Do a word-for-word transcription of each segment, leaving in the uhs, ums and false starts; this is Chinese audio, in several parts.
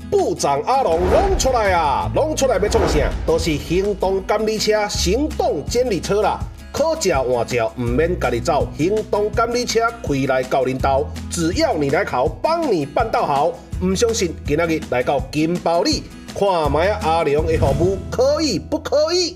部长阿龙拢出来啊，拢出来要创啥？都、就是行动监理车、行动监理车啦。可叫换叫，唔免家己走，行动监理车开来到恁兜，只要你来考，帮你办到好。唔相信，今仔日来到金宝里，看卖阿龙的服务可以不可以？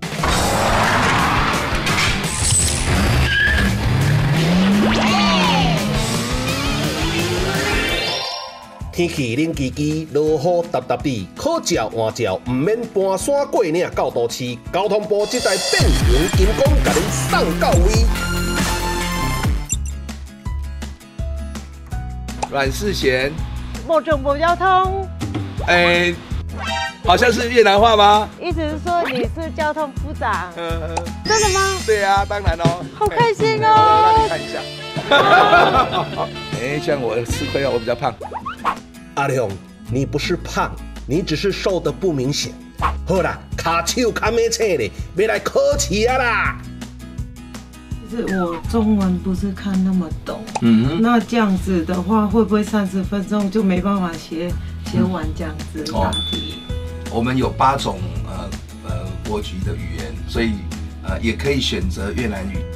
天气冷叽叽，落雨答答地，可照换照，唔免搬山过岭到都市。交通部即台变形金刚，甲恁送到位。 阮世贤， 某种部交通， 哎、好像是越南话吗？ 意思是说你是交通部长， 呃， 真的吗？ 对啊，当然哦。 好开心让哦！ 你看一下。哎，这样我吃亏了，我比较胖。 阿龙，你不是胖，你只是瘦得不明显。好啦，卡手卡没车咧，要来考试啊啦！ 其实我中文不是看那么懂， 嗯， 那这样子的话，会不会三十分钟就没办法写写完这样子答题？ 我们有八种呃呃国籍的语言，所以呃也可以选择越南语。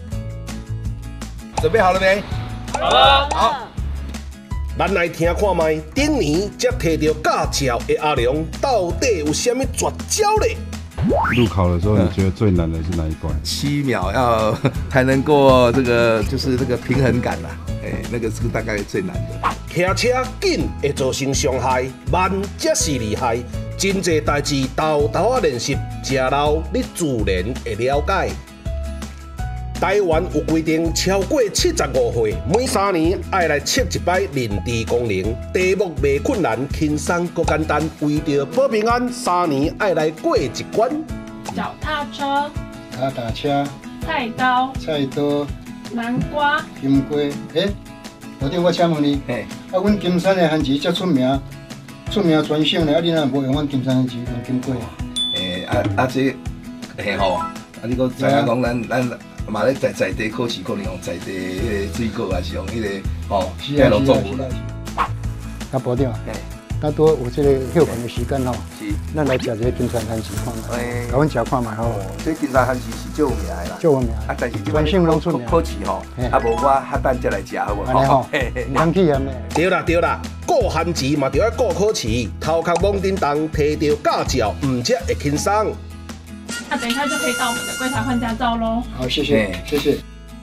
准备好了没？好了。好。 咱来听看卖，顶年才摕到驾照的阿龙，到底有啥物绝招咧？ 路考的时候，你觉得最难的是哪一关？ 七秒要才能过这个，就是这个平衡感啦、啊。哎，那个是大概最难的。 骑车紧会造成伤害，慢才是厉害。真侪代志豆豆啊练习，食老你自然会了解。台湾有规定，超过七十五岁，每三年爱来测一摆认知功能。题目袂困难，轻松搁简单，为着保平安，三年爱来过一关。 脚踏车、 脚踏车、 菜刀、 菜刀、 南瓜、 金瓜。诶，老弟，我请问你， 嘿， 啊，阮金山的番薯遮出名，出名全省的，啊，你哪无用阮金山番薯用金瓜？ 诶，啊啊这，嘿吼，啊你搁知影讲咱咱。嘛咧在在地考试，可能用在地迄个水果，还是用迄、那个哦盖楼作物啦。 啊，部长，咱多有这个休困的时间吼， 是， 咱来食一个金山番薯看卖，甲阮食看卖好。 这金山番薯是最有名的啦， 最有名。 啊，但是全省拢出名。 考试吼，啊无我下蛋才来食好无？ 安尼吼，唔通气嫌嘞。 对啦对啦，顾番薯嘛就要顾考试，头壳懵叮当，摕到驾照，唔则会轻松。 那等一下就可以到我们的柜台换驾照喽。 好，谢谢，谢谢。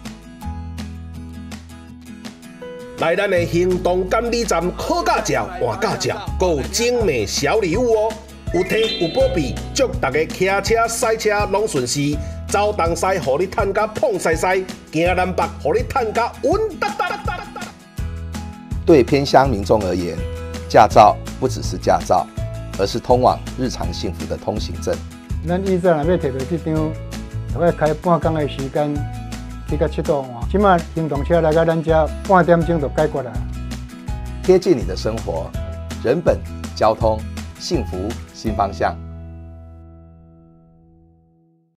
来咱的行动监理站考驾照、换驾照，还有精美小礼物哦！有提有保庇，祝大家骑车、赛车拢顺遂，走东西，互你趁甲碰西西；行南北，互你趁甲稳当当。 对偏乡民众而言，驾照不只是驾照，而是通往日常幸福的通行证。 咱以前若要摕到这张，大概开半工的时间去到七度换，即马行动车来到咱遮半点钟就解决啦。 贴近你的生活，人本交通幸福新方向。